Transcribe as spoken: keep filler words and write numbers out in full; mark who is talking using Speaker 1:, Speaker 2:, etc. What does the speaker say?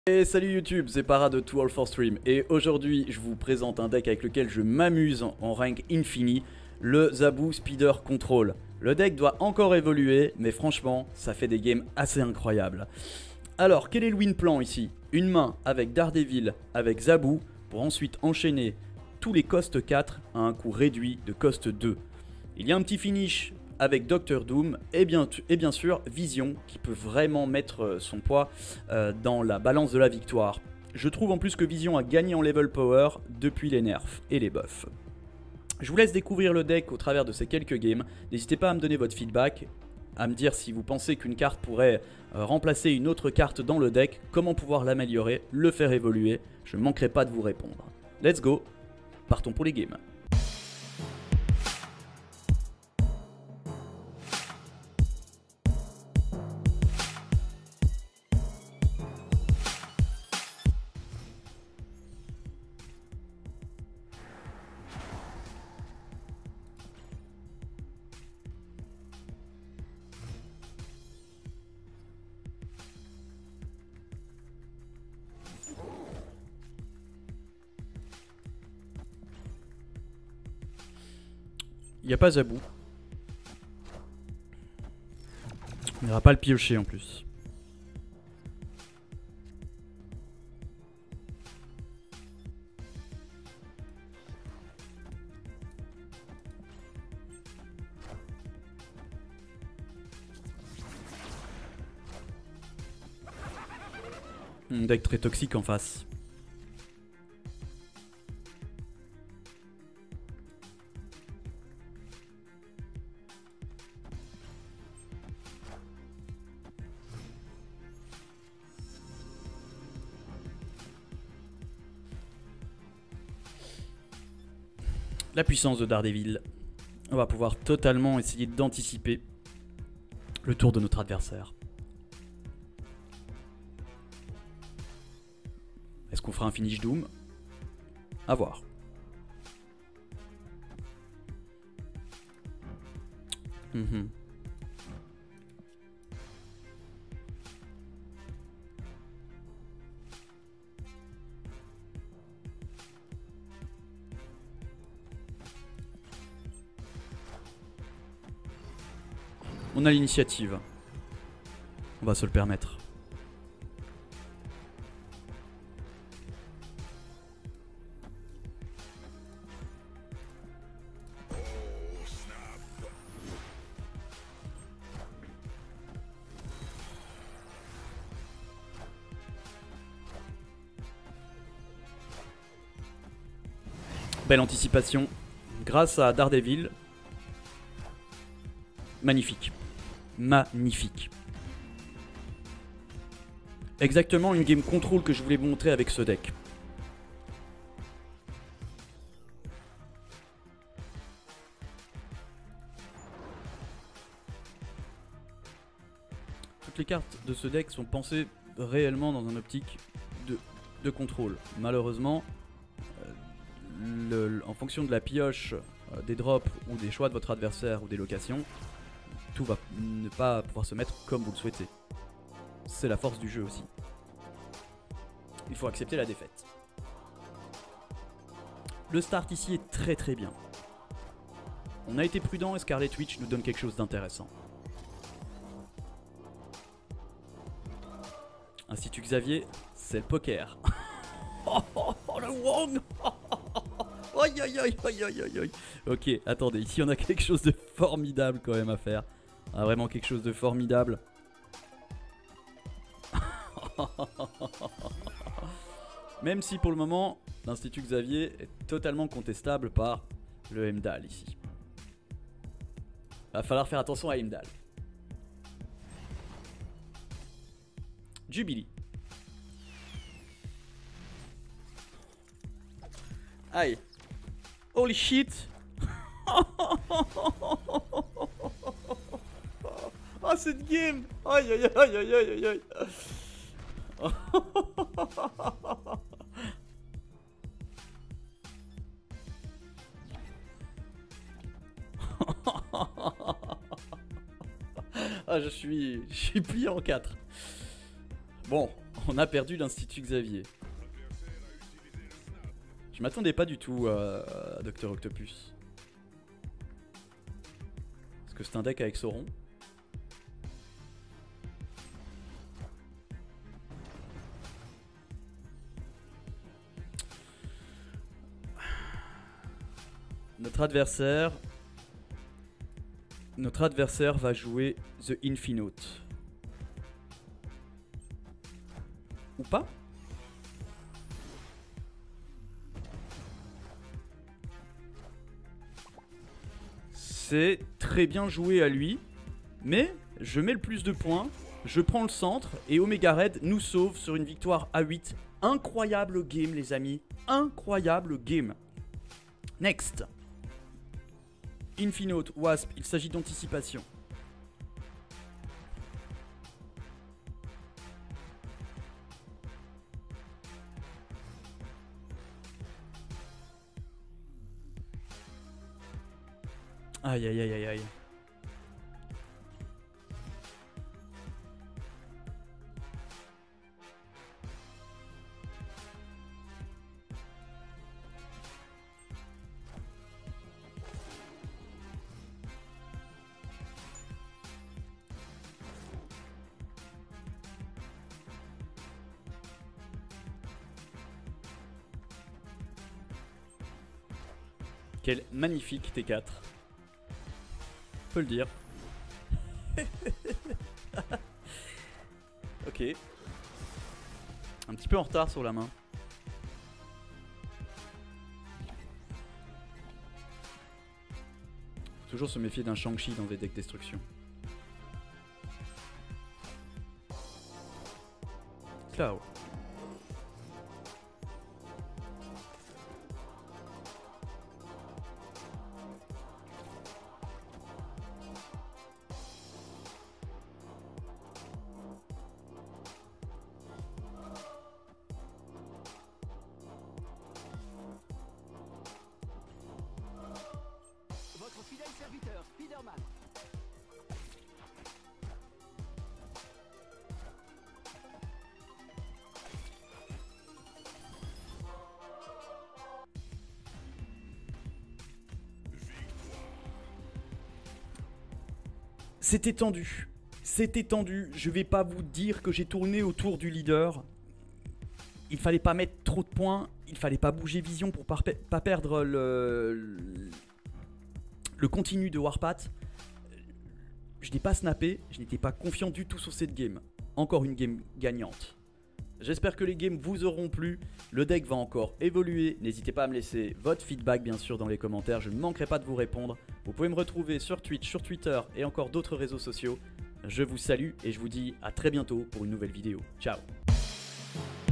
Speaker 1: Et salut YouTube, c'est Para de Two All for Stream et aujourd'hui je vous présente un deck avec lequel je m'amuse en rank infini, le Zabu Speeder Control. Le deck doit encore évoluer mais franchement ça fait des games assez incroyables. Alors quel est le win plan ici? Une main avec Daredevil, avec Zabu pour ensuite enchaîner tous les cost quatre à un coût réduit de cost deux. Il y a un petit finish avec Docteur Doom et bien, et bien sûr Vision qui peut vraiment mettre son poids euh, dans la balance de la victoire. Je trouve en plus que Vision a gagné en level power depuis les nerfs et les buffs. Je vous laisse découvrir le deck au travers de ces quelques games. N'hésitez pas à me donner votre feedback, à me dire si vous pensez qu'une carte pourrait euh, remplacer une autre carte dans le deck, comment pouvoir l'améliorer, le faire évoluer. Je ne manquerai pas de vous répondre. Let's go, partons pour les games. Il n'y a pas Zabu. Il n'y aura pas le piocher en plus. Un deck très toxique en face. La puissance de Daredevil. On va pouvoir totalement essayer d'anticiper le tour de notre adversaire. Est-ce qu'on fera un finish Doom? À voir. Mm-hmm. On a l'initiative. On va se le permettre. Belle anticipation grâce à Daredevil. Magnifique. Magnifique. Exactement une game control que je voulais vous montrer avec ce deck. Toutes les cartes de ce deck sont pensées réellement dans un optique de, de contrôle. Malheureusement, euh, le, en fonction de la pioche, euh, des drops ou des choix de votre adversaire ou des locations, tout va ne pas pouvoir se mettre comme vous le souhaitez. C'est la force du jeu aussi. Il faut accepter la défaite. Le start ici est très très bien. On a été prudent et Scarlet Witch nous donne quelque chose d'intéressant. Institut Xavier, c'est le poker. Oh, oh, oh, le Wong. Aïe aïe aïe aïe aïe aïe aïe. Ok, attendez, ici on a quelque chose de formidable quand même à faire. Ah, vraiment quelque chose de formidable. Même si pour le moment, l'Institut Xavier est totalement contestable par le Heimdall ici. Va falloir faire attention à Heimdall. Jubilee. Aïe. Holy shit. Ah, cette game. Aïe aïe aïe aïe aïe aïe. Ah, je suis, je suis plié en quatre. Bon, On a perdu l'Institut Xavier. Je m'attendais pas du tout à, à Docteur Octopus. Est-ce que c'est un deck avec Sauron? Notre adversaire... Notre adversaire va jouer The Infinote. Ou pas? C'est très bien joué à lui, mais je mets le plus de points, je prends le centre et Omega Red nous sauve sur une victoire à huit. Incroyable game les amis, incroyable game. Next. Infinote, Wasp, il s'agit d'anticipation. Aïe aïe aïe aïe aïe. Quel magnifique T quatre. On peut le dire. Ok. Un petit peu en retard sur la main. Faut toujours se méfier d'un Shang-Chi dans des decks destruction. Cloud.
Speaker 2: Votre fidèle serviteur, Spider-Man.
Speaker 1: C'était tendu. C'était tendu. Je vais pas vous dire que j'ai tourné autour du leader. Il fallait pas mettre trop de points. Il fallait pas bouger vision pour pas, pas perdre le, le, le continu de Warpath. Je n'ai pas snappé. Je n'étais pas confiant du tout sur cette game. Encore une game gagnante. J'espère que les games vous auront plu. Le deck va encore évoluer. N'hésitez pas à me laisser votre feedback bien sûr dans les commentaires. Je ne manquerai pas de vous répondre. Vous pouvez me retrouver sur Twitch, sur Twitter et encore d'autres réseaux sociaux. Je vous salue et je vous dis à très bientôt pour une nouvelle vidéo. Ciao.